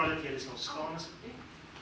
vra dat julle sal staan asseblief.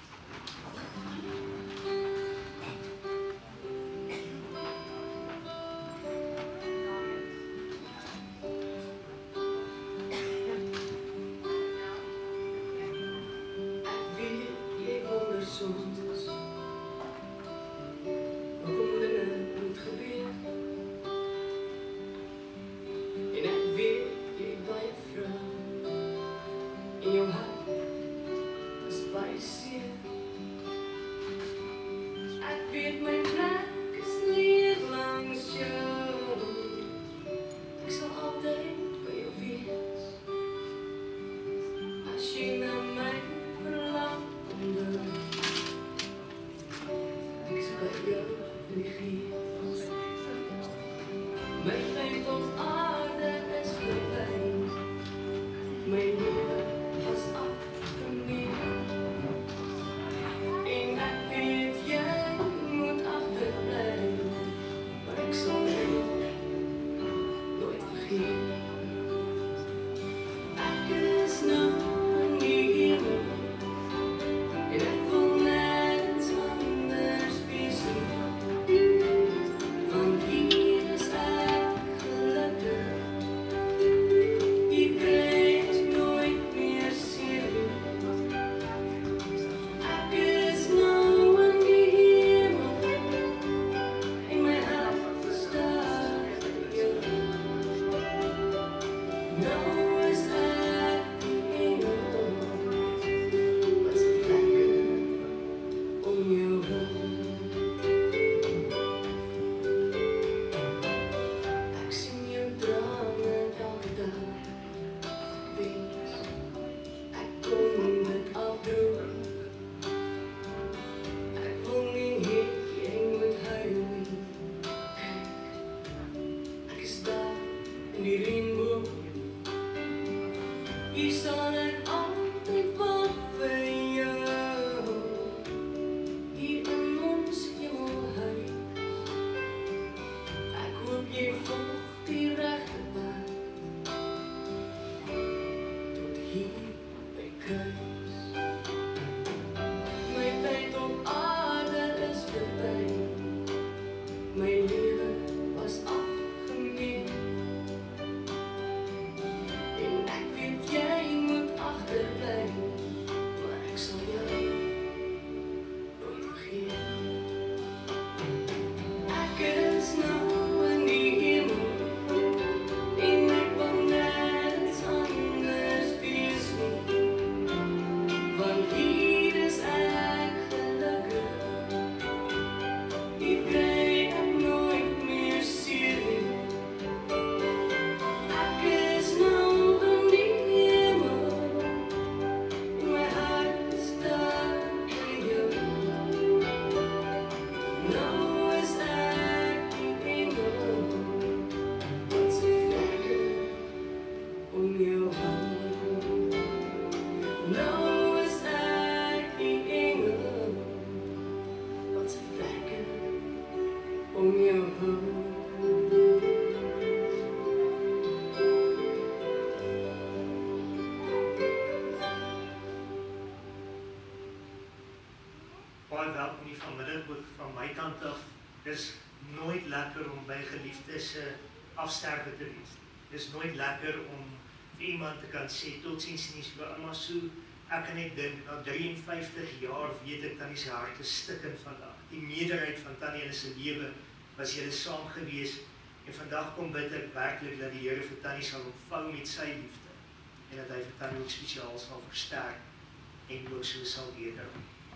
Welkom hier vanmiddag ook van my kant af. Dis nooit lekker om by geliefdes afsterwe te wees. Dis nooit lekker om vir iemand te kan sê totsiens nie, maar so ek kan net dink na 53 jaar weet ek Tannie se hart is stikkend vandag. Die meerderheid van Tannie se lewe was julle saam gewees en vandag kom bid ek werklik dat die Here vir Tannie sal ontvou met sy liefde en dat hy vir Tannie ook spesiaal sal versterk en ook so sal leer.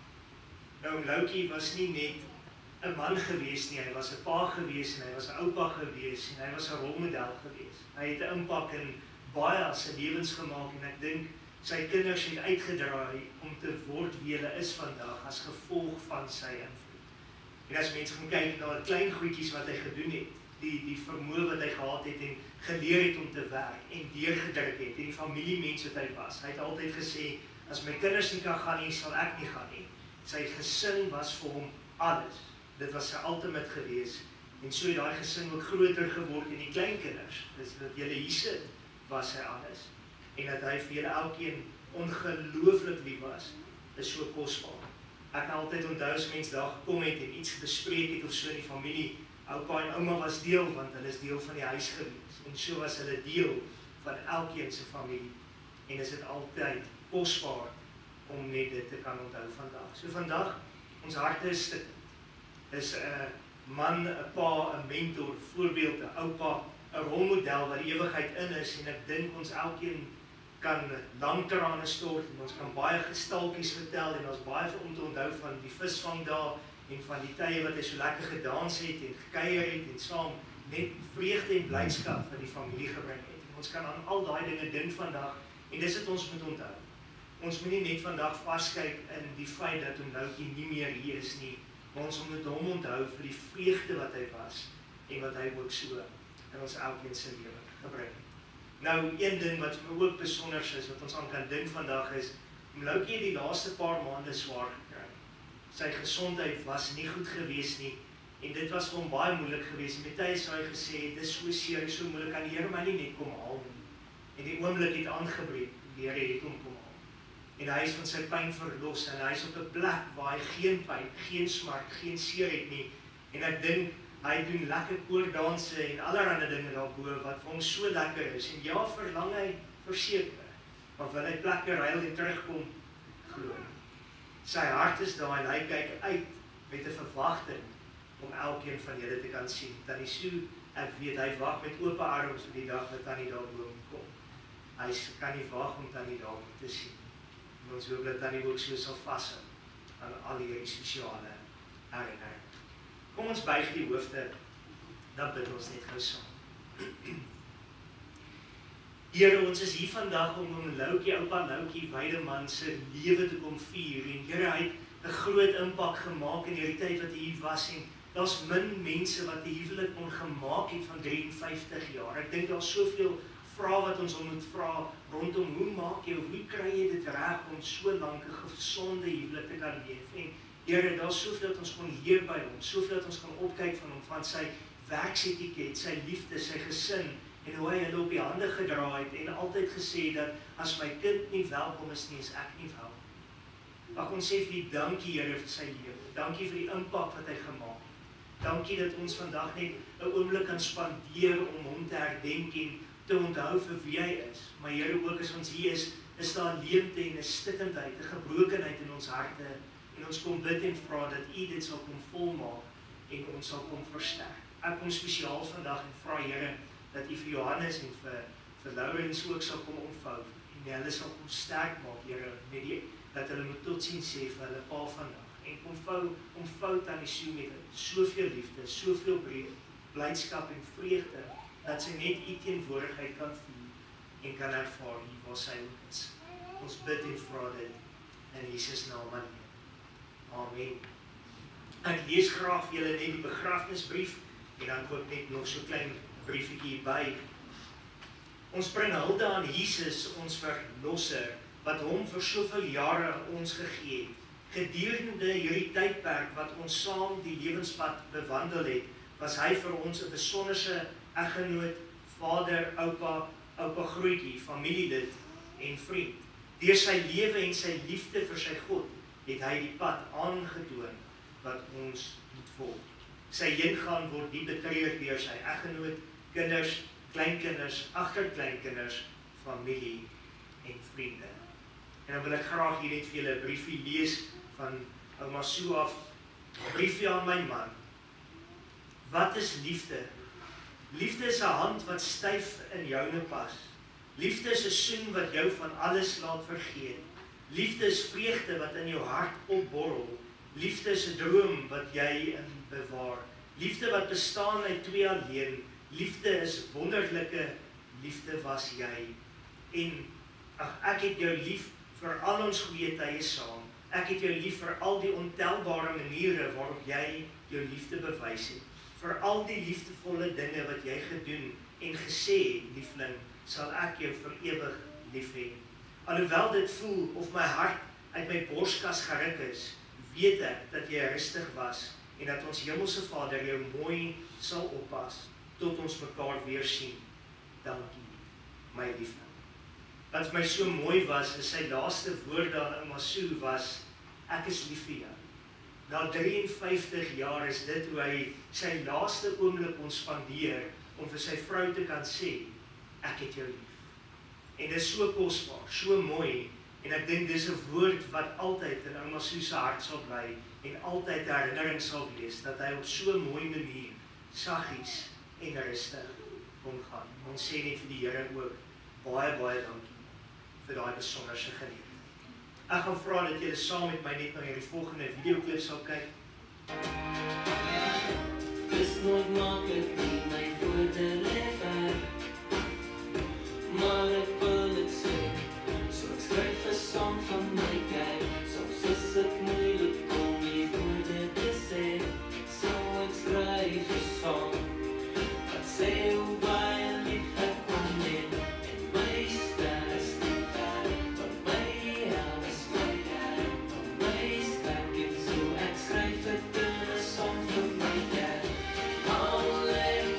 Nou, Loukie was nie net 'n man gewees nie, hy was 'n pa gewees en hy was 'n oupa gewees en hy was 'n rolmodel gewees. Hy het 'n impak in baie se lewens gemaak en ek dink sy kinders het uitgedraai om te word wie hulle is vandag as gevolg van sy invloed. En as mense gaan kyk na die klein goedjies wat hy gedoen het, die vermoë wat hy gehad het en geleer het om te werk en deurgedruk het, en die familiemens wat hy was. Hy het altyd gesê, as my kinders nie kan gaan nie, sal ek nie gaan nie. Sy gesin was vir hom alles. Dit was sy ultimate gewees. En so het daai gesin ook groter geword en die kleinkinders, dus dat julle hier sit, was sy alles. En dat hy vir julle elkeen ongelooflik lief was, is so kosbaar. Ek kan altyd onthou as mens daar gekom het en iets bespreek het of so in die familie, oupa en ouma was deel, want hulle is deel van die huis gewees, en so was hulle deel van elkeen se familie, en is dit altyd kosbaar om net dit te kan onthou vandag. So vandag, ons harte is stikkend, is 'n man, 'n pa, 'n mentor, voorbeeld, 'n oupa, 'n rolmodel wat die ewigheid in is, en ek dink ons elkeen kan lang trane stort, en ons kan baie gestalkies vertel, en ons baie vir om te onthou van die visvangdae, en van die tye wat hy so lekker gedans het, en gekuier het, en saam net vreugde en blydskap vir die familie gebring het. En ons kan aan al daai dinge dink vandag, en dis wat ons moet onthou. Ons moet nie net vandag vaskyk in die feit dat Onloukie nie meer hier is nie, maar ons moet hom onthou vir die vreugde wat hy was, en wat hy ook so in ons elkeen se lewe gebring het. Nou, een ding wat vir my ook besonder is, wat ons aan kan dink vandag is, Onloukie het die laaste paar maande swaar gekry. Sy gesondheid was nie goed gewees nie, en dit was vir hom baie moeilik gewees. En met tye sou hy gesê, dit is so seer en so moeilik, kan die Here my nie net kom haal nie. En die oomblik het aangebreek, die Here het hom kom haal. En hy is van sy pyn verlos, en hy is op 'n plek waar hy geen pyn, geen smart, geen seer het nie. En ek dink, hy doen lekker koordanse en allerlei dinge daarbo wat vir hom so lekker is. En ja, verlang hy verseker, maar wil hy plekke ruil en terugkom, glo. Sy hart is daar en hy kyk uit met 'n verwagting om elkeen van julle te kan sien. Tannie Sue, ek weet hy wag met oop arms vir die dag wat Tannie daarbo kom. Hy kan nie wag om Tannie daarbo te sien. En ons hoop dat Tannie ook so sal vashou aan al hierdie spesiale herinnering. Kom ons buig die hoofde, dan bid ons net gou saam. Here, ons is hier vandag om oupa Loukie Weideman se lewe te kom vier. En Here, hy het 'n groot impak gemaak in die tyd wat hy hier was. En daar's min mense wat die huwelik kon gemaak het van 53 jaar. Ek dink daar's soveel vrae wat ons moet vra rondom hoe maak jy, hoe kry jy dit reg om so lank 'n gesonde huwelik te kan leef. En Here, daar's soveel dat ons kon leer by hom, soveel dat ons kan opkyk van hom, van sy werksetiket, sy liefde, sy gesin, en hoe hy hulle op die hande gedra het, en altyd gesê dat, as my kind nie welkom is nie, is ek nie welkom. Mag ons sê vir die dankie, Here, vir sy lewe, dankie vir die impak wat hy gemaak het, dankie dat ons vandag net 'n oomblik kan spandeer om hom te herdenk en te onthou vir wie hy is, maar Here, ook as ons hier is daar leemte en 'n stikkendheid, 'n gebrokenheid in ons harte, en ons kom bid en vra dat U dit sal kom volmaak, en ons sal kom versterk. Ek kom spesiaal vandag en vra, Here, dat U vir Johannes en vir Laurens ook sal kom omvou, en hulle sal kom sterk maak, Here, met dat hulle moet totsiens sê vir hulle pa vandag, en omvou Tannie Sue met soveel liefde, soveel blydskap en vreugde, dat sy net U teenwoordigheid kan voel, en kan ervaar hier waar sy ook is. Ons bid en vra dit in Jesus naam alleen. Amen. Ek lees graag vir julle net die begrafnisbrief, en dan ook net nog so klein briefetjie hierby. Ons bring hulde aan Jesus, ons verlosser, wat hom vir soveel jare aan ons gegee het. Gedurende hierdie tydperk wat ons saam die lewenspad bewandel het, was hy vir ons 'n besonderse eggenoot, vader, oupa grootjie, familielid en vriend. Deur sy lewe en sy liefde vir sy God, het hy die pad aangetoon wat ons moet volg. Sy heengaan word nie betreur deur sy eggenoot, kinders, kleinkinders, agterkleinkinders, familie en vriende. En dan wil ek graag hier net vir julle 'n briefie lees van ouma Sue af. 'n Briefie aan my man. Wat is liefde? Liefde is 'n hand wat styf in joune pas. Liefde is 'n soen wat jou van alles laat vergeet. Liefde is vreugde wat in jou hart opborrel. Liefde is 'n droom wat jy in bewaar. Liefde wat bestaan uit twee alleen. Liefde is wonderlike liefde was jy. En ek het jou lief vir al ons goeie tye saam. Ek het jou lief vir al die ontelbare maniere waarop jy jou liefde bewys het. Vir al die liefdevolle dinge wat jy gedoen en gesê het, liefling, sal ek jou vir ewig lief hê. Alhoewel dit voel of my hart uit my borskas geruk is, weet ek dat jy rustig was en dat ons Hemelse Vader jou mooi sal oppas tot ons mekaar weer sien. Dankie, my liefling. Wat vir my so mooi was, is sy laaste woorde aan ouma Sue was, ek is lief vir jou. Na 53 jaar is dit hoe hy sy laaste oomblik kon spandeer om vir sy vrou te kan sê, ek het jou lief. En dit is so kosbaar, so mooi, en ek dink dis 'n woord wat altyd in ouma Sue se hart sal bly en altyd 'n herinnering sal wees dat hy op so 'n mooi manier saggies en rustig omgaan. Ons sê net vir die Here ook baie dankie vir daai besonderse geleentheid. Ek gaan vra dat julle saam met my net na hierdie volgende videoklip sal kyk. Dis nooit maklik nie, my woorde lê ver, maar ek wil dit sê, so ek skryf 'n song van my kyk, soms is dit moeilik om die woorde te sê, so ek skryf 'n song, wat sê hoe baie lief ek hom het, en my ster is nie ver, van my hel is my Here, van my sterk en so ek skryf dit in 'n song vir my Here. All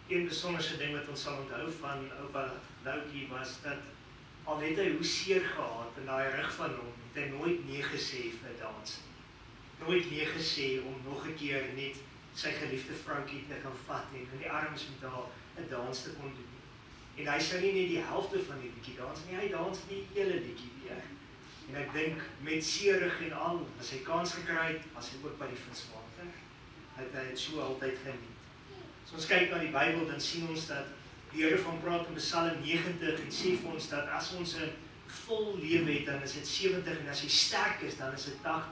een besonderse ding wat ons sal onthou van oupa Loukie was dat al het hy hoe seer gehad in daai rug van hom, het hy nooit nee gesê vir dans. Nooit nee gesê om nog 'n keer net sy geliefde vroukie te kan vat en in die arms met haar 'n dans te kon doen. En hy sou nie net die helfte van die liedjie dans nie, hy dans die hele liedjie weer. En ek dink met seerig en al, as hy kans gekry het, was hy ook by die viswater. Hy het so altyd geniet. As ons kyk na die Bybel, dan sien ons dat die Here van praat in Psalm 90 en sê vir ons dat as ons 'n vol lewe het, dan is dit 70 en as hy sterk is, dan is dit 80.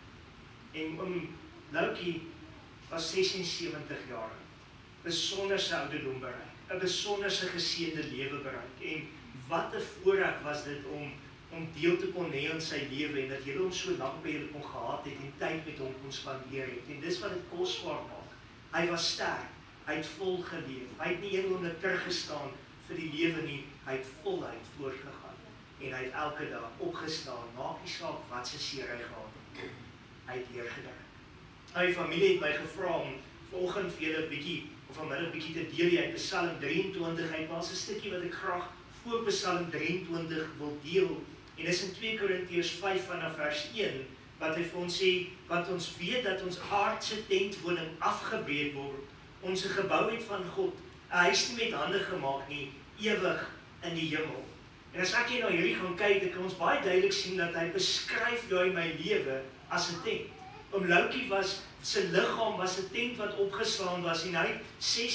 En Loukie was 76 jaar, besonderse ouderdom bereik, 'n besonderse geseënde lewe bereik. En wat 'n voorreg was dit om deel te kon hê aan sy lewe en dat jy hom so lank by julle kon gehad het en tyd met hom kon spandeer het. En dis wat dit kosbaar maak. Hy was sterk, hy het vol geleef. Hy het nie een oomblik teruggestaan vir die lewe nie, hy het voluit voortgegaan. En hy het elke dag opgestaan, maak nie saak wat se seer hy gehad het. Hy het deurgedruk. My familie het my gevra om vanoggend vir julle 'n bietjie of vanmiddag 'n bietjie te deel uit Psalm 23. Hy was 'n stukkie wat ek graag voor Psalm 23 wil deel. En dis in 2 Korintiërs 5 vanaf vers 1 wat hy vir ons sê, wat ons weet dat ons aardse tentwoning afgebreek word, ons gebou het van God, 'n huis nie met hande gemaak nie, ewig in die hemel. En as ek hier na hierdie gaan kyk, dan kan ons baie duidelik sien dat hy beskryf hoe hy my lewe as 'n tent. Loukie sy liggaam was 'n tent wat opgeslaan was en hy het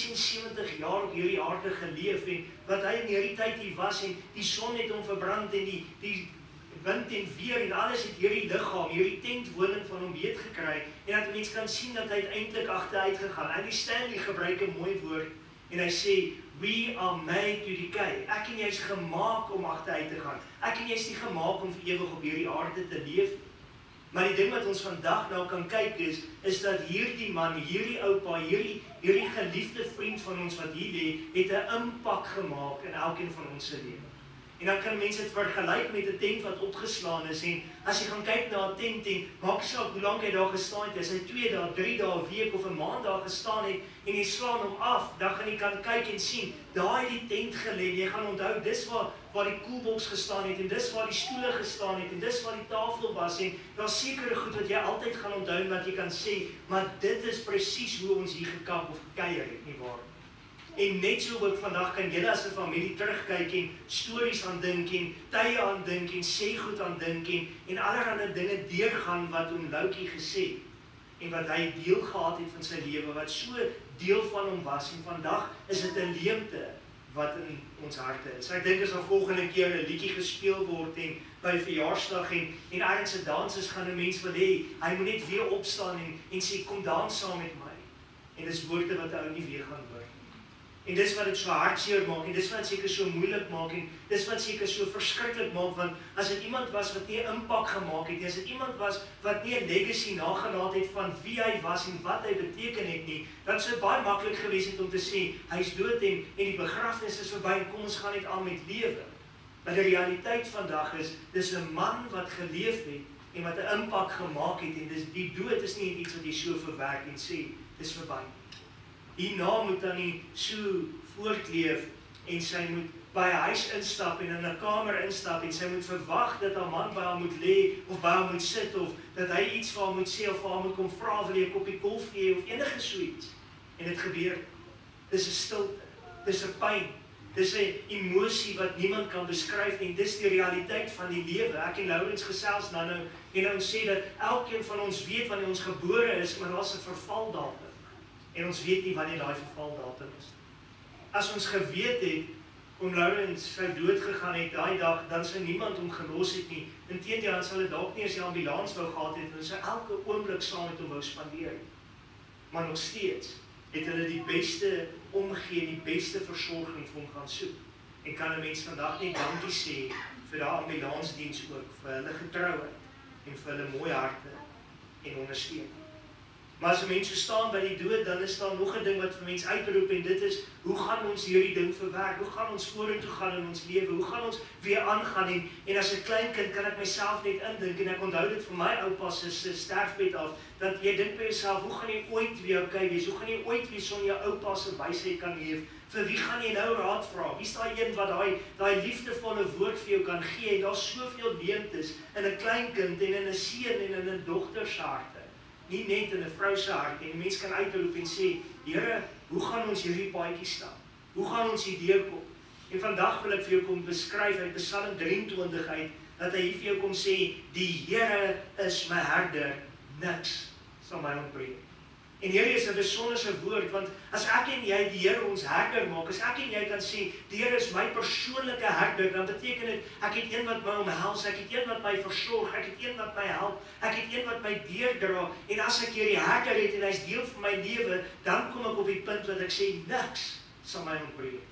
76 jaar op hierdie aarde geleef en wat hy in hierdie tyd hier was en die son het hom verbrand en die wind en weer en alles het hierdie liggaam, hierdie tentwoning van hom weet gekry en dat mense kan sien dat hy uiteindelik agteruit gegaan. Andy Stanley gebruik 'n mooi woord en hy sê, we are made to decay. Ek en jy is gemaak om agteruit te gaan. Ek en jy is nie gemaak om vir ewig op hierdie aarde te leef. Maar die ding wat ons vandag nou kan kyk is dat hierdie man, hierdie oupa, hierdie geliefde vriend van ons wat hier lê, het 'n impak gemaak in elkeen van ons se lewe. En dan kan mense dit vergelyk met 'n tent wat opgeslaan is en as jy gaan kyk na 'n tent en maak saak hoe lank hy daar gestaan het, as hy 2 dae, 3 dae, 'n week of 'n maand daar gestaan het en jy slaan hom af, dan gaan jy kan kyk en sien, daar het die tent gelê. Jy gaan onthou dis waar die koelboks gestaan het en dis waar die stoele gestaan het en dis waar die tafel was en daar's sekere goed wat jy altyd gaan onthou en wat jy kan sê, maar dit is presies hoe ons hier gekamp of gekuier het, nie waar? En net so ook vandag kan julle as 'n familie terugkyk en stories aan dink en tye aan dink en sê goed aan dink en allerlei dinge deurgaan wat Loukie gesê en wat hy deel gehad het van sy lewe wat so deel van hom was en vandag is dit 'n leemte wat in ons harte is. Ek dink as daar volgende keer 'n liedjie gespeel word en by verjaarsdag en ergens 'n dans is, gaan 'n mens wil hê hy moet net weer opstaan en sê kom dans saam met my. En dis woorde wat ou nie weer gaan hoor. En dis wat dit so hartseer maak en dis wat seker so moeilik maak en dis wat seker so verskriklik maak want as dit iemand was wat nie 'n impak gemaak het nie, as dit iemand was wat nie 'n legacy nagelaat het van wie hy was en wat hy beteken het nie, dan sou dit baie maklik gewees het om te sê hy's dood en die begrafnis is verby en kom ons gaan net aan met lewe. Maar die realiteit vandag is dis 'n man wat geleef het en wat 'n impak gemaak het en dis die dood is nie iets wat jy so verwerk en sê dis verby. Hierna moet dan nie so voortleef en sy moet by 'n huis instap en in 'n kamer instap en sy moet verwag dat haar man by haar moet lê of by haar moet sit of dat hy iets vir haar moet sê of vir haar moet kom vra wil jy 'n koppie koffie of enige so iets. En dit gebeur. Dis 'n stilte, dis 'n pyn, dis 'n emosie wat niemand kan beskryf en dis die realiteit van die lewe. Ek en Lourens gesels nou en ons sê dat elkeen van ons weet wanneer ons gebore is, maar daar's 'n vervaldatum. En ons weet nie wanneer daai vervaldatum is. As ons geweet het, Lourens sou dood gegaan het daai dag, dan sou niemand hom gelos het nie. Inteendeel, dan sal dit dalk nie eens die ambulans wou gehad het, en sou elke oomblik saam met hom wou spandeer. Maar nog steeds het hulle die beste omgee, die beste versorging vir hom gaan soek. En kan 'n mens vandag net dankie sê vir daai ambulansdiens ook, vir hulle getrouheid en vir hulle mooi harte en ondersteuning. Maar as 'n mens so staan by die dood, dan is daar nog 'n ding wat vir mens uitroep en dit is, hoe gaan ons hierdie ding verwerk? Hoe gaan ons vorentoe gaan in ons lewe? Hoe gaan ons weer aangaan? En as 'n klein kind kan ek myself net indink en ek onthou dit vir my oupa se sterfbed af, dat jy dink by jouself, hoe gaan jy ooit weer okay wees? Hoe gaan jy ooit weer sonder jou oupa se wysheid kan leef? Vir wie gaan jy nou raad vra? Wie is daai een wat daai liefdevolle woord vir jou kan gee? Daar's soveel leemtes in 'n klein kind en in 'n seun en in 'n dogter se harte. Nie net in 'n vrou se hart en die mens kan uitroep en sê, Here, hoe gaan ons hierdie paadjie stap? Hoe gaan ons hier deurkom? En vandag wil ek vir jou kom beskryf uit Psalm 23 uit, dat hy vir jou kom sê, die Here is my herder, niks sal my ontbreek. En hierdie is 'n besonderse woord, want as ek en jy die Here ons herder maak, as ek en jy kan sê, die Here is my persoonlike herder, dan beteken dit, ek het een wat my omhels, ek het een wat my versorg, ek het een wat my help, ek het een wat my deurdra, en as ek hierdie herder het, en hy is deel van my lewe, dan kom ek op die punt wat ek sê, niks sal my ontbreek.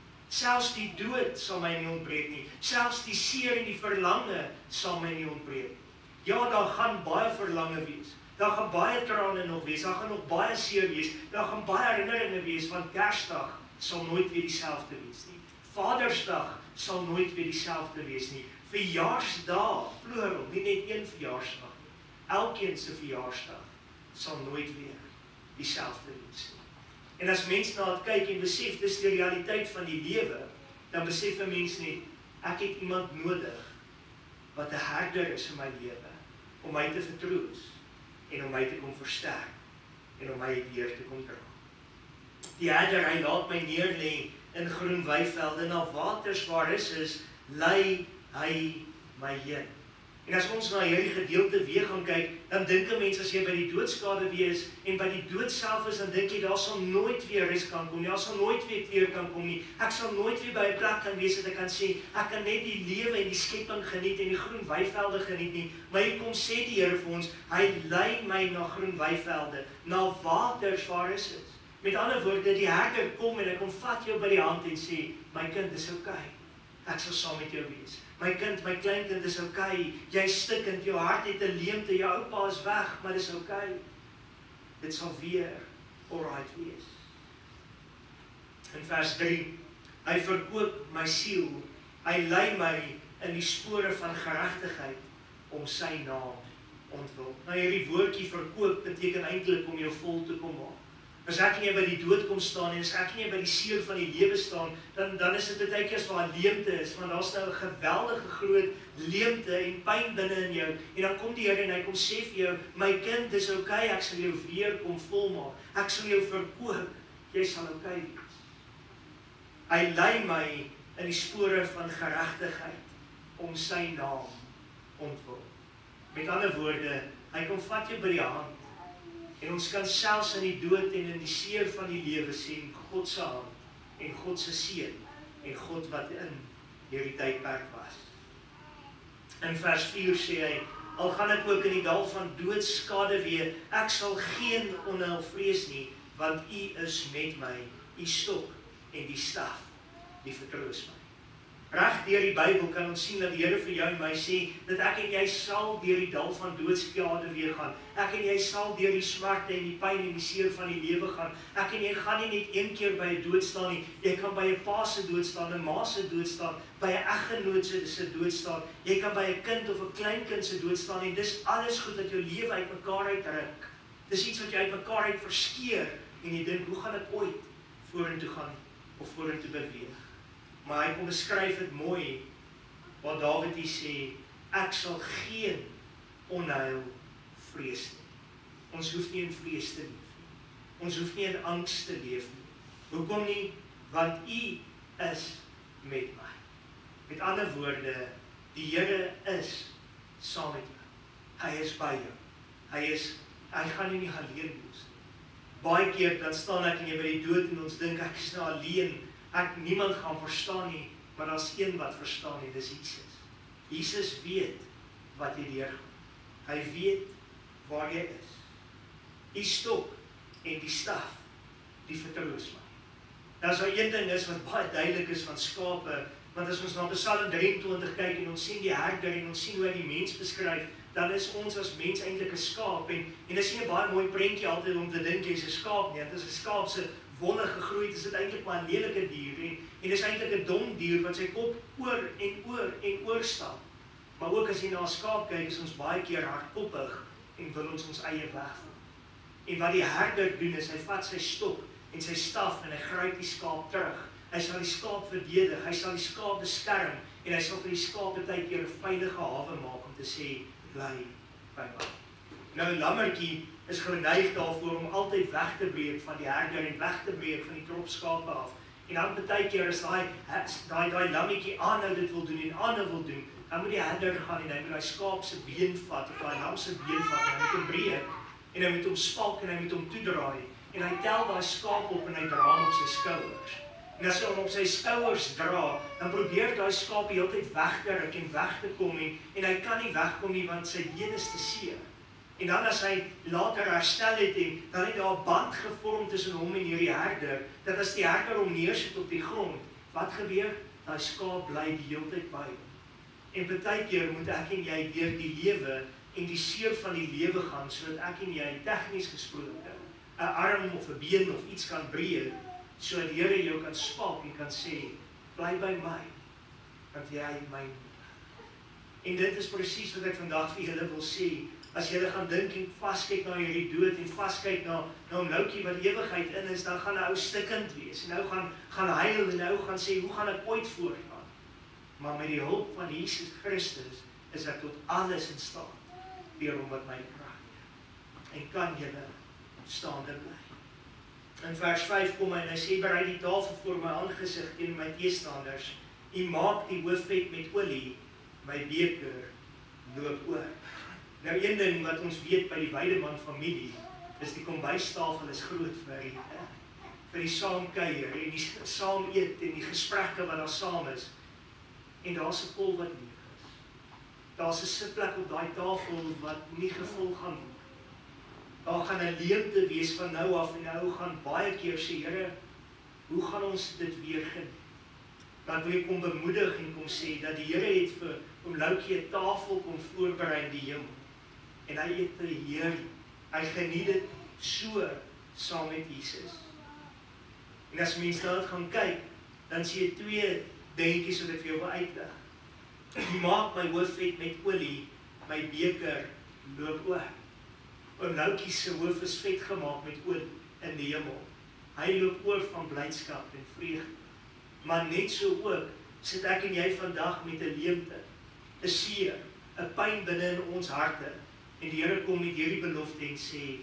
Selfs die dood sal my nie ontbreek nie, selfs die seer en die verlange sal my nie ontbreek. Ja, daar gaan baie verlange wees. Daar gaan baie trane nog wees, daar gaan nog baie seer wees, daar gaan baie herinneringe wees, want Kersdag sal nooit weer dieselfde wees nie. Vadersdag sal nooit weer dieselfde wees nie. Verjaarsdag, plural, nie net een verjaarsdag nie. Elkeen se verjaarsdag sal nooit weer dieselfde wees nie. En as mens na dit kyk en besef, dis die realiteit van die lewe, dan besef 'n mens net, ek het iemand nodig wat 'n herder is in my lewe, om my te vertroos, en om my te kom versterk, en om my deur te kom dra. Die herder, hy laat my neerlê in groen weivelde, na waters waar is, lei hy my heen. En as ons na hierdie gedeelte weer gaan kyk, dan dink 'n mens as jy by die doodskade wees, en by die dood self is, dan dink jy, daar sal nooit weer rus kan kom nie, daar sal nooit weer teer kan kom nie, ek sal nooit weer by 'n plek kan wees, dat ek kan sê, ek kan net die lewe en die skepping geniet, en die groen weivelde geniet nie, maar hier kom sê die Here vir ons, hy lei my na groen weivelde, na waters waar is. Met ander woorde, die herder kom en hy kom vat jou by die hand en sê, my kind, dis okay, ek sal saam met jou wees. My kind, my kleinkind is okay, jy stikkend, jou hart het 'n leemte, jou oupa is weg, maar dis okay. Dit sal weer alright wees. In vers 3, hy verkoop my siel, hy lei my in die spore van geregtigheid om sy naam ontwil. Nou hierdie woordjie verkoop beteken eintlik om jou vol te kom maak. As ek en jy by die dood kom staan en as ek en jy by die seer van die lewe staan, dan is dit baie keer waar leemte is, want daar's nou 'n geweldige groot leemte en pyn binne in jou. En dan kom die Here en hy kom sê vir jou, my kind, dis okay, ek sal jou weer kom volmaak. Ek sal jou verkoop, jy sal okay wees. Hy lei my in die spore van geregtigheid om sy naam ontwil. Met ander woorde, hy kom vat jou by die hand. En ons kan selfs in die dood en in die seer van die lewe sien God se hand en God se seën en God wat in hierdie tydperk was. In vers 4 sê hy, al gaan ek ook in die dal van doodskade wees, ek sal geen onheil vrees nie, want U is met my, U stok en die staf, die vertroos my. Reg deur die Bybel kan ons sien dat die Here vir jou en my sê, dat ek en jy sal deur die dal van doodskade weer gaan. Ek en jy sal deur die smarte en die pyn en die seer van die lewe gaan. Ek en jy gaan nie net een keer by 'n dood staan nie. Jy kan by 'n pa se dood staan, 'n ma se dood staan, by 'n eggenoot se dood staan. Jy kan by 'n kind of 'n kleinkind se dood staan en dis alles goed dat jou lewe uitmekaar uitruk. Dis iets wat jy uitmekaar uit verskeur en jy dink, hoe gaan ek ooit vorentoe gaan of vorentoe beweeg? Maar hy kom beskryf dit mooi, waar Dawid hier sê, ek sal geen onheil vrees nie. Ons hoef nie in vrees te leef nie. Ons hoef nie in angs te leef nie. Hoekom nie? Want U is met my. Met ander woorde, die Here is saam met jou. Hy is by jou. Hy gaan nie alleen wees nie. Baie keer dan staan ek en jy by die dood en ons dink ek is nou alleen. Niemand gaan verstaan nie, maar daar's een wat verstaan nie, dis Jesus. Jesus weet wat jy deurgaan. Hy weet waar jy is. Die stok en die staf, die vertroos my. Daar's nou een ding is wat baie duidelik is van skape, want as ons na Psalm 23 kyk en ons sien die herder en ons sien hoe hy die mens beskryf, dan is ons as mens eintlik 'n skaap en dis nie 'n baie mooi prentjie altyd om te dink jy's 'n skaap nie. Dit is 'n skaap se wonde gegroei, is dit eintlik maar 'n lelike dier en dis eintlik 'n dom dier wat sy kop oor en oor stap. Maar ook as jy na 'n skaap kyk, is ons baie keer hardkoppig en wil ons eie weg voel. En wat die herder doen is hy vat sy stok en sy staf en hy gryp die skaap terug. Hy sal die skaap verdedig, hy sal die skaap beskerm en hy sal vir die skaap baie keer 'n veilige hawe maak om te sê bly by my. Nou 'n lammetjie is geneig daarvoor om altyd weg te breek van die herder en weg te breek van die trop skape af. En dan baie keer is daai lammetjie aanhou dit wil doen en aanhou wil doen, dan moet die herder gaan en hy moet daai skaap se been vat of daai lam se been vat en hy moet hom breek en hy moet hom spalk en hy moet hom toedraai en hy tel daai skaap op en hy dra hom op sy skouers. En as hy hom op sy skouers dra, dan probeer daai skaap die hele tyd weg te ruk en weg te kom en hy kan nie wegkom nie want sy been is te seer. En dan as hy later herstel het dan het daar 'n band gevorm tussen hom en hierdie herder, dat as die herder hom neersit op die grond, wat gebeur? Daai skaap bly die hele tyd by hom. En baie keer moet ek en jy deur die lewe en die seer van die lewe gaan, sodat ek en jy tegnies gesproke 'n arm of 'n been of iets kan breek, sodat die Here jou kan spalk en kan sê, bly by my, want jy my. En dit is presies wat ek vandag vir julle wil sê. As julle gaan dink en vaskyk na hierdie dood en vaskyk na 'n noukie wat ewigheid in is, dan gaan 'n ou stikkend wees en nou gaan huil en nou gaan sê, hoe gaan ek ooit voortgaan? Maar met die hulp van Jesus Christus is ek tot alles in staat deur hom wat my krag gee. En kan julle staande bly. In vers 5 kom hy en hy sê, berei die tafel voor my aangesig teen my teestanders. U maak die hoofvet met olie, my beker loop oor. Nou een ding wat ons weet by die Weideman familie, is die kombuistafel is groot vir die saamkuier en die saam eet en die gesprekke wat daar saam is. En daar's 'n kol wat leeg is. Daar's 'n sitplek op daai tafel wat nie gevul gaan word. Daar gaan 'n leemte wees van nou af en nou gaan baie keer sê, Here, hoe gaan ons dit weer geniet? Dan wil ek kom bemoedig en kom sê dat die Here het vir oom Loukie 'n tafel kom voorberei in die hemel. En hy eet heerlik. Hy geniet dit so saam met Jesus. En as mens na dit gaan kyk, dan sien jy twee dingetjies wat ek vir jou wil uitlig. Jy maak my hoofvet met olie, my beker loop oor. Oom Loukie se hoof is vet gemaak met olie in die hemel. Hy loop oor van blydskap en vreugde. Maar net so ook sit ek en jy vandag met 'n leemte, 'n seer, 'n pyn binne in ons harte. En die Here kom met hierdie belofte en sê,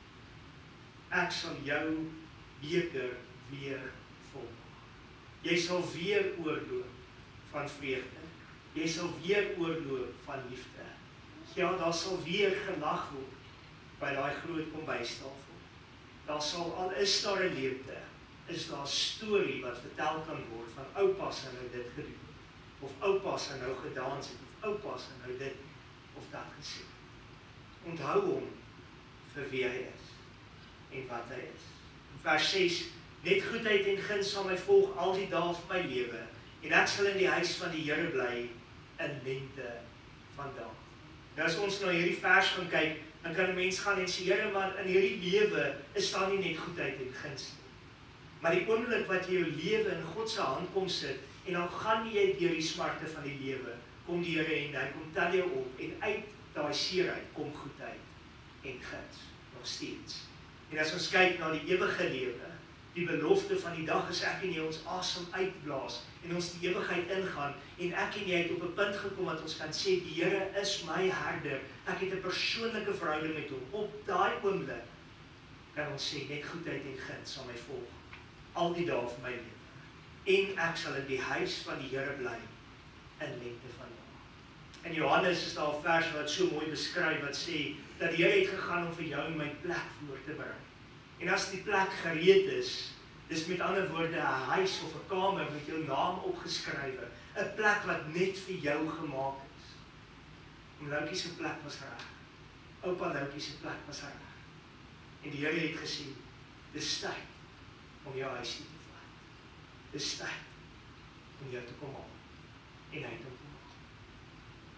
ek sal jou beker weer vol. Jy sal weer oorloop van vreugde. Jy sal weer oorloop van liefde. Ja, daar sal weer gelag word by daai groot kombuistafel. Daar sal, al is daar 'n leemte, is daar 'n storie wat vertel kan word van oupas en nou dit gedoen, of oupas en nou gedans het, of oupas en nou dit of dat gesê. Onthou hom vir wie hy is en wat hy is. In vers 6, net goedheid en guns sal my volg al die dae van my lewe, en ek sal in die huis van die Here bly in lengte van dae. Nou as ons na hierdie vers gaan kyk, dan kan 'n mens gaan en sê, Here, maar in hierdie lewe is daar nie net goedheid en guns nie. Maar die oomblik wat jy jou lewe in God se hand kom sit, en dan gaan jy deur die smarte van die lewe, kom die Here en hy kom tel jou op, en uit daai seerheid kom goedheid en guns, nog steeds. En as ons kyk na die ewige lewe, die belofte van die dag is ek en jy ons asem uitblaas, en ons die ewigheid ingaan, en ek en jy het op 'n punt gekom dat ons kan sê, die Here is my herder, ek het 'n persoonlike verhouding met hom. Op daai oomblik kan ons sê, net goedheid en guns sal my volg, al die dae van my lewe. En ek sal in die huis van die Here bly, in lengte van dae. In Johannes is daar 'n vers wat so mooi beskryf, wat sê, dat die Here het gegaan om vir jou en my plek voor te berei. En as die plek gereed is, dis met ander woorde 'n huis of 'n kamer met jou naam opgeskrywe, 'n plek wat net vir jou gemaak is. Oom Loukie se plek was reg. Oupa Loukie se plek was reg. En die Here het gesê, dis tyd om jou huis te vat. Dis tyd om jou te kom haal. En hy het hom kom haal.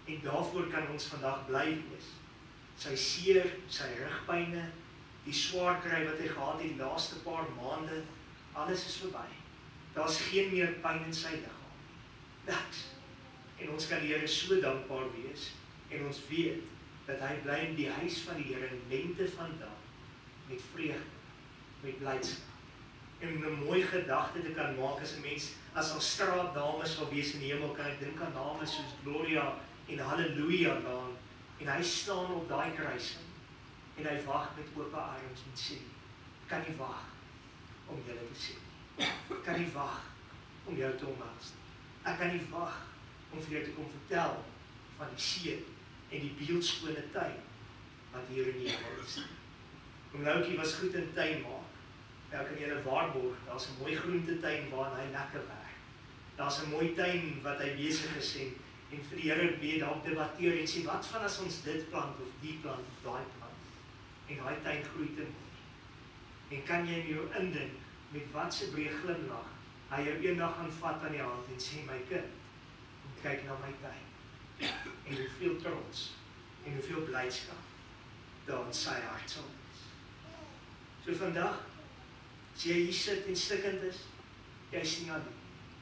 En daarvoor kan ons vandag bly wees. Sy seer, sy rugpyne, die swaar kry wat hy gehad het die laaste paar maande, alles is verby. Daar's geen meer pyn in sy liggaam nie. Niks. En ons kan die Here so dankbaar wees, en ons weet, dat hy bly in die huis van die Here in lente van dag, met vreugde, met blydskap. En 'n mooi gedagte te kan maak as 'n mens, as al straatdames sal wees in die hemel, kan ek dink aan name soos Gloria en Halleluja daar, en hy staan op daai kruising, en hy wag met oop arms en sê, kan nie wag om julle te sien. Ek kan nie wag om jou te omhels. Ek kan nie wag om vir jou te kom vertel van die see en die beeldskone tuin wat hier in die hemel is. Oom Loukie was goed in tuin maak. Nou kan julle waarborg, daar's 'n mooi groentetuin waarin hy lekker werk. Daar's 'n mooi tuin wat hy besig is en vir die Here weer dalk debatteer en sê, wat van as ons dit plant of die plant of daai plant? En daai tuin groei te mooi. En kan jy in jou indink met wat se breë glimlag hy jou eendag gaan vat aan die hand en sê, my kind, kyk na my tuin. En hoeveel trots en hoeveel blydskap daar in sy hart sal wees. So vandag, as jy hier sit en stikkend is, jy is nie alleen.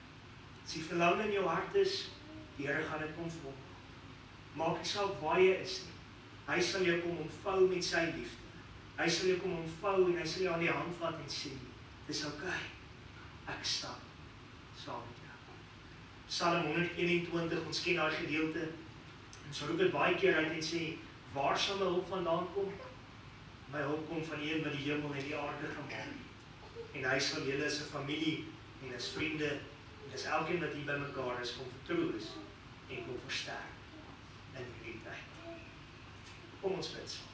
As die verlang in jou hart is, die Here gaan dit kom volg. Maak nie saak waar jy is nie. Hy sal jou kom omvou met sy liefde. Hy sal jou kom omvou en hy sal jou aan die hand vat en sê, dis okay, ek stap saam met jou. Psalm 121, ons ken daai gedeelte, en so roep dit baie keer uit en sê, waar sal my hulp vandaan kom? My hulp kom van die een wat die hemel en die aarde gemaak het. En hy sal julle as 'n familie en as vriende en as elkeen wat hier by mekaar is, kom vertroos en kom versterk in hierdie tyd. Kom ons bid saam.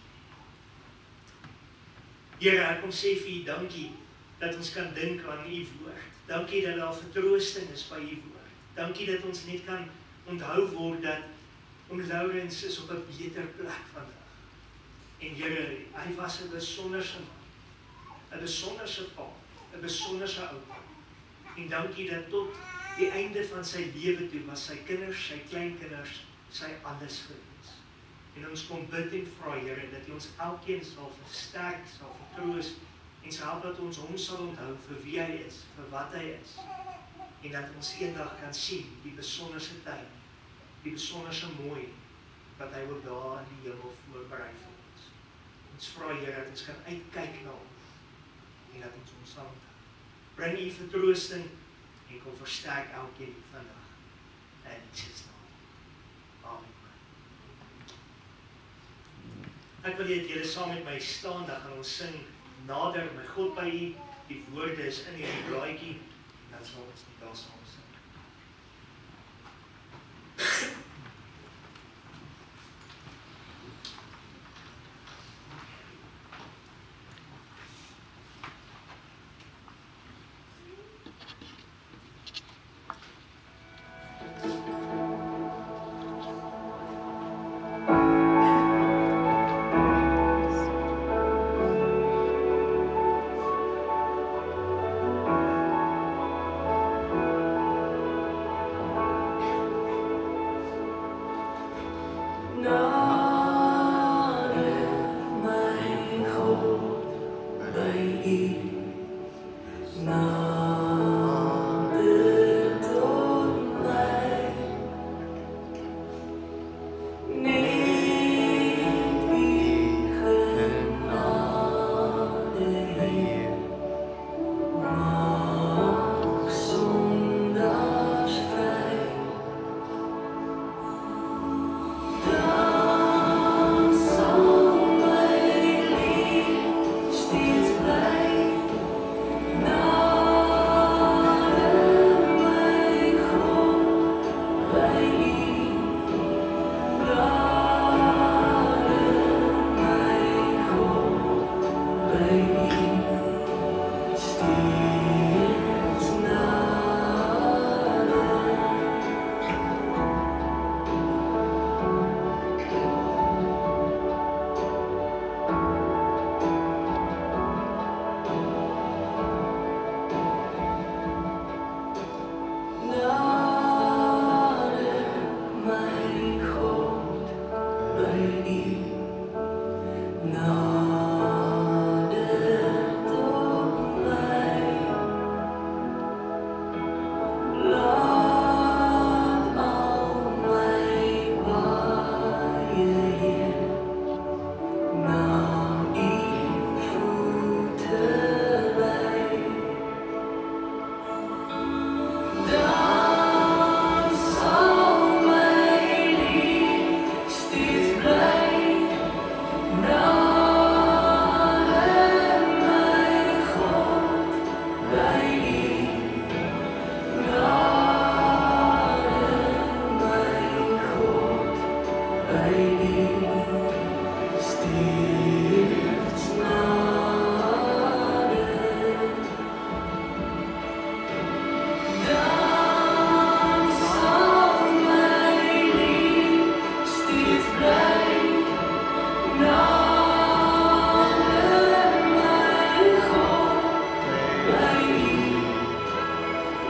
Here, ek kom sê vir U dankie dat ons kan dink aan U woord. Dankie dat daar vertroosting is by U woord. Dankie dat ons net kan onthou word dat Oom Laurens is op 'n beter plek vandag. En Here, hy was 'n besonderse man, 'n besonderse pa, 'n besonderse oupa. En dankie dat tot die einde van sy lewe toe was sy kinders, sy kleinkinders, sy alles gewees. En ons kom bid en vra, Here, dat U ons elkeen sal versterk, sal vertroos en sal help dat ons hom sal onthou vir wie hy is, vir wat hy is. En dat ons eendag kan sien die besonderse tyd, die besonderse mooi wat hy ook daar in die hemel voorberei vir ons. Ons vra, Here, dat ons kan uitkyk na hom en dat ons hom sal onthou. Bring U vertroosting en kom versterk elkeen vandag. In Jesus naam. Amen. Ek wil hê dat julle saam met my staan, dan gaan ons sing Nader my God by U. Die woorde is in hierdie blaadjie, en dan sal ons nie daar saam sing.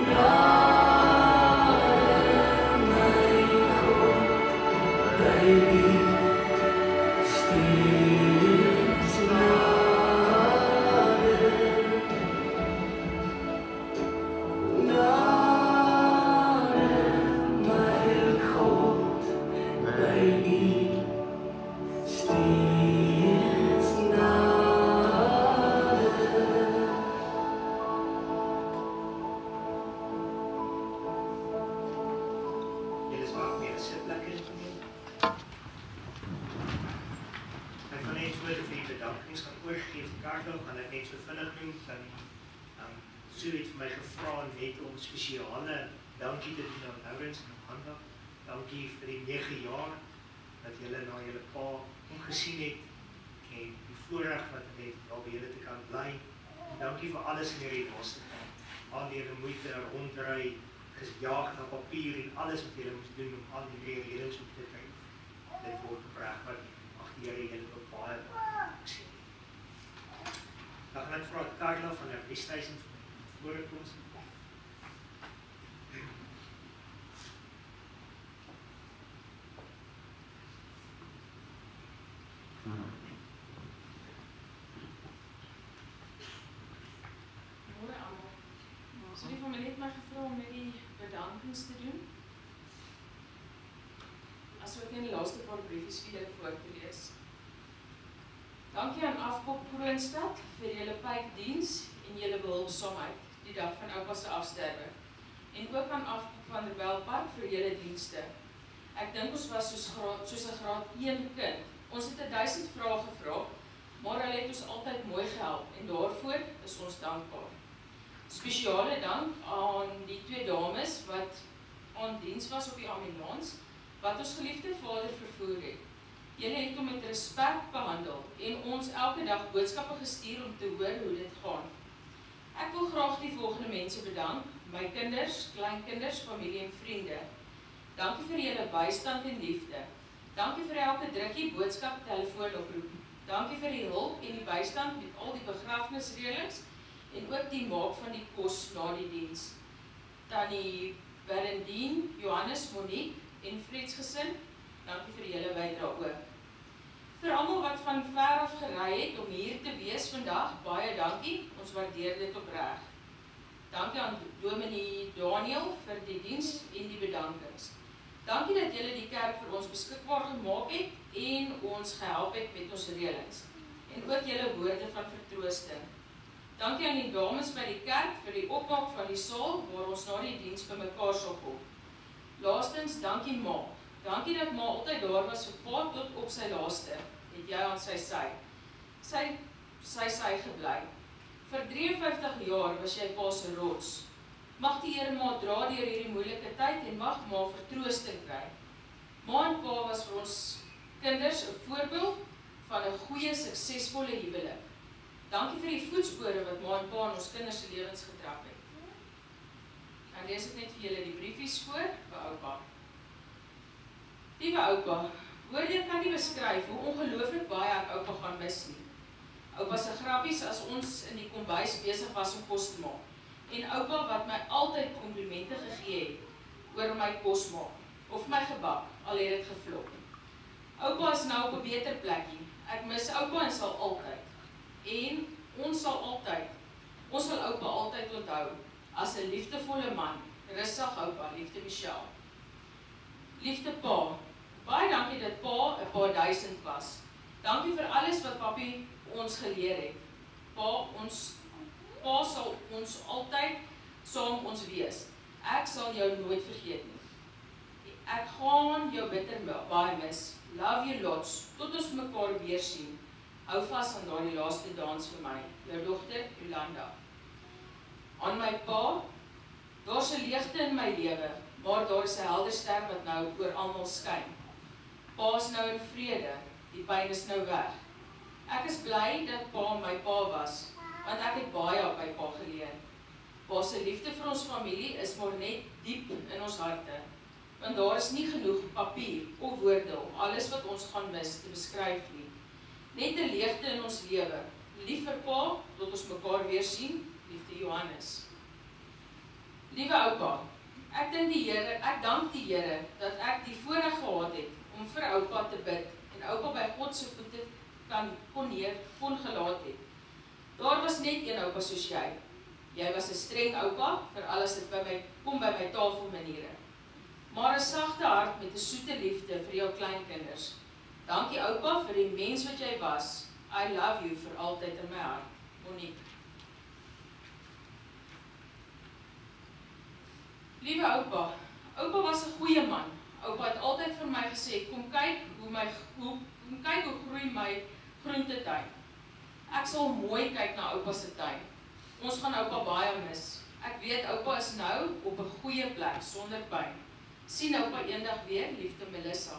Sue het vir my gevra net om spesiale dankie te doen aan Lawrence en Amanda. Dankie vir die 9 jaar dat julle na julle pa omgesien het en die voorreg wat hulle het daar by julle te kan bly. En dankie vir alles in hierdie laaste tyd. Al die moeite rondry, gejaag na papier en alles wat julle moes doen om al die reëlings op te kry. Dit word gebrek wat mag die Here julle baie sien. Dan gaan ek vra Carla van der Westhuizen voorkoms. Môre almal. So die van my net my gevra om net die bedankings te doen. As ek in die laaste paar briefies vir julle voor te lees. Dankie aan Afkop Kroonstad vir julle pypdiens en julle behulpsaamheid die dag van oupa se afsterwe. En ook aan Afkop van der Welpark vir julle dienste. Ek dink ons was soos 'n graad 1 kind. Ons het 1000 vrae gevra, maar hulle het ons altyd mooi gehelp en daarvoor is ons dankbaar. Spesiale dank aan die 2 dames wat aan diens was op die ambulans, wat ons geliefde vader vervoer het. Julle het hom met respek behandel en ons elke dag boodskappe gestuur om te hoor hoe dit gaan. Ek wil graag die volgende mense bedank, my kinders, kleinkinders, familie en vriende. Dankie vir julle bystand en liefde. Dankie vir elke drukkie, boodskap, telefoonoproep. Dankie vir die hulp en die bystand met al die begrafnisreëlings en ook die maak van die kos na die diens. Tannie Berendien, Johannes, Monique en Vredsgesin, dankie vir julle bydrae ook. Vir almal wat van ver af gery het om hier te wees vandag, baie dankie, ons waardeer dit opreg. Dankie aan Dominee Daniel vir die diens en die bedankings. Dankie dat julle die kerk vir ons beskikbaar gemaak het en ons gehelp het met ons reëlings en ook julle woorde van vertroosting. Dankie aan die dames by die kerk vir die opmaak van die saal waar ons na die diens bymekaar sal kom. Laastens, dankie ma. Dankie dat ma altyd daar was vir pa tot op sy laaste, het jy aan sy sy gebly. Vir 53 jaar was jy pa se rots. Mag die Here ma dra deur hierdie moeilike tyd en mag ma vertroosting kry. Ma en pa was vir ons kinders 'n voorbeeld van 'n goeie, suksesvolle huwelik. Dankie vir die voetspore wat ma en pa in ons kinders se lewens getrap het. Dan lees ek net vir julle die briefies voor vir oupa. Liewe oupa, woorde kan nie beskryf hoe ongelooflik baie ek oupa gaan mis nie. Oupa se grappies as ons in die kombuis besig was om kos te maak. En oupa wat my altyd komplimente gegee het oor my kos maak of my gebak, al het dit gevlop. Oupa is nou op 'n beter plekkie. Ek mis oupa en sal altyd. En ons sal oupa altyd onthou as 'n liefdevolle man. Rustig oupa, liefde Michelle. Liefde pa, baie dankie dat pa 'n paar duisend was. Dankie vir alles wat papi ons geleer het. Pa sal ons altyd saam ons wees. Ek sal jou nooit vergeet nie. Ek gaan jou bitter baie mis. Love you lots. Tot ons mekaar weer sien. Hou vas aan daardie laaste dans vir my. Jou dogter Yolanda. Aan my pa, daar's 'n leegte in my lewe, maar daar is 'n helder ster wat nou oor almal skyn. Pa is nou in vrede. Die pyn is nou weg. Ek is bly dat pa my pa was, want ek het baie op my pa geleer. Pa se liefde vir ons familie is maar net diep in ons harte, want daar is nie genoeg papier of woorde om alles wat ons gaan mis te beskryf nie. Net 'n leegte in ons lewe. Lief vir pa, tot ons mekaar weer sien, liefde Johannes. Liewe oupa, ek dank die Here dat ek die voorreg gehad het om vir oupa te bid en oupa by God se voete kon gelaat het. Daar was net een oupa soos jy. Jy was 'n streng oupa vir alles dit kom by my tafelmaniere. Maar 'n sagte hart met 'n soete liefde vir jou kleinkinders. Dankie oupa vir die mens wat jy was. I love you vir altyd in my hart. Monique. Liewe oupa, oupa was 'n goeie man. Oupa het altyd vir my gesê, kom kyk hoe groei my groentetuin. Ek sal mooi kyk na oupa se tuin. Ons gaan oupa baie mis. Ek weet oupa is nou op 'n goeie plek sonder pyn. Sien oupa eendag weer, liefde Melissa.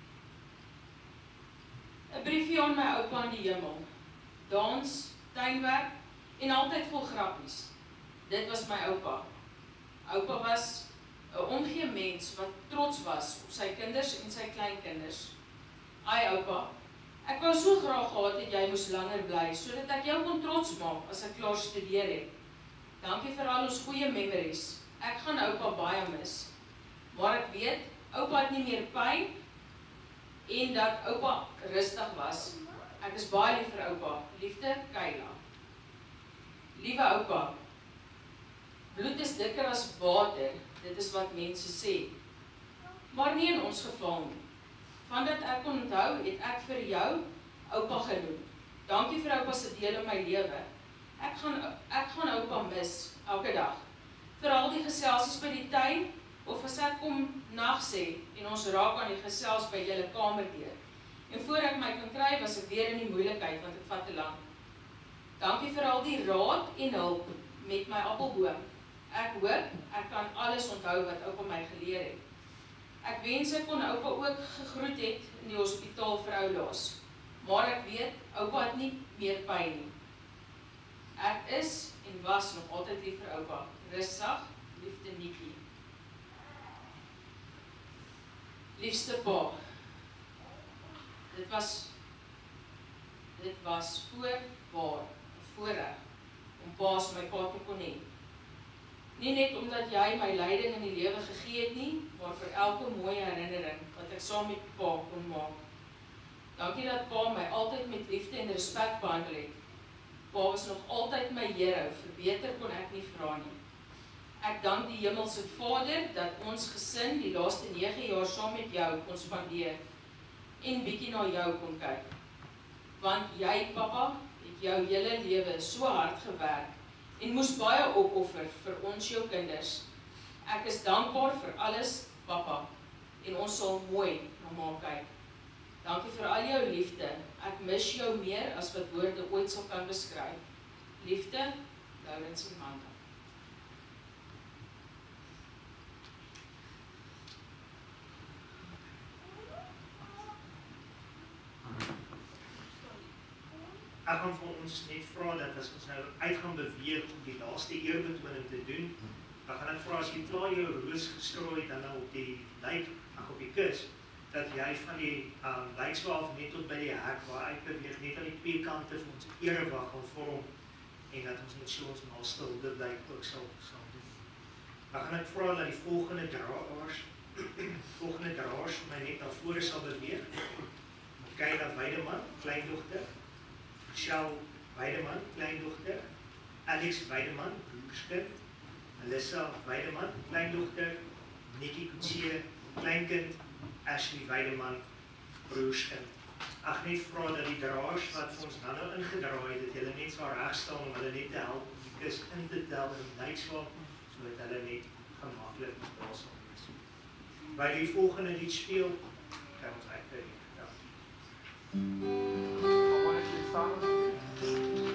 'n Briefie aan my oupa in die hemel. Dans, tuinwerk en altyd vol grappies. Dit was my oupa. Oupa was 'n omgee mens wat trots was op sy kinders en sy kleinkinders. Ai oupa, ek wou so graag gehad het jy moes langer bly, sodat ek jou kon trots maak as ek klaar studeer het. Dankie vir al ons goeie memories. Ek gaan oupa baie mis. Maar ek weet, oupa het nie meer pyn en dat oupa rustig was. Ek is baie lief vir oupa. Liefde, Kayla. Liewe oupa, bloed is dikker as water, dit is wat mense sê. Maar nie in ons geval nie. Vandat ek kon onthou, het ek vir jou oupa genoem. Dankie vir oupa se deel in my lewe. Ek gaan oupa mis, elke dag. Veral die geselsies by die tuin, of as ek kom nag sê, en ons raak aan die gesels by julle kamerdeur. En voor ek my kan kry, was ek weer in die moeilikheid, want ek vat te lank. Dankie vir al die raad en hulp met my appelboom. Ek hoop, ek kan alles onthou wat oupa my geleer het. Ek wens ek kon oupa ook gegroet het in die hospitaal vir oulaas. Maar ek weet, oupa het nie meer pyn nie. Ek is en was nog altyd lief vir oupa. Rustig, liefde Nikkie. Liefste pa, dit was voorreg om pa's my pa te kon hê. Nie net omdat jy my leiding in die lewe gegee het nie, maar vir elke mooie herinnering wat ek saam met pa kon maak. Dankie dat pa my altyd met liefde en respek behandel het. Pa was nog altyd my Here, vir beter kon ek nie vra nie. Ek dank die Hemelse Vader dat ons gesin die laaste 9 jaar saam met jou kon spandeer en bietjie na jou kon kyk. Want jy, papa, het jou hele lewe so hard gewerk en moes baie opoffer vir ons jou kinders. Ek is dankbaar vir alles, papa, en ons sal mooi na ma kyk. Dankie vir al jou liefde. Ek mis jou meer as wat woorde ooit sal kan beskryf. Liefde, Laurens en Manda. Ek gaan vir ons net vra dat as ons nou uit gaan beweeg om die laaste eerbetoning te doen, dan gaan ek vra as jy klaar jou roos gestrooi het dan nou op die lijk, op die kus, dat jy van die lijkswaal net tot by die hek waar uitbeweeg, net aan die twee kante vir ons erewag gaan vorm en dat ons net so ons naalstilde blyk ook sal doen. Dan gaan ek vra dat die volgende draers vir my net na vore sal beweeg. Kayla Weideman, kleindogter. Michelle Weideman, kleindogter. Alex Weideman, broerskind. Melissa Weideman, kleindogter. Nikkie Kutsie, kleinkind. Ashley Weideman, broerskind. Ek net vra dat die draers wat vir ons nou ingedraai het, dat hulle net sal regstaan om hulle net te help om die kus in te tel in die lijkswaal, sodat hulle net gemakkelijk daar sal wees. By die volgende lied speel, kan ons uitbeweeg. Ja.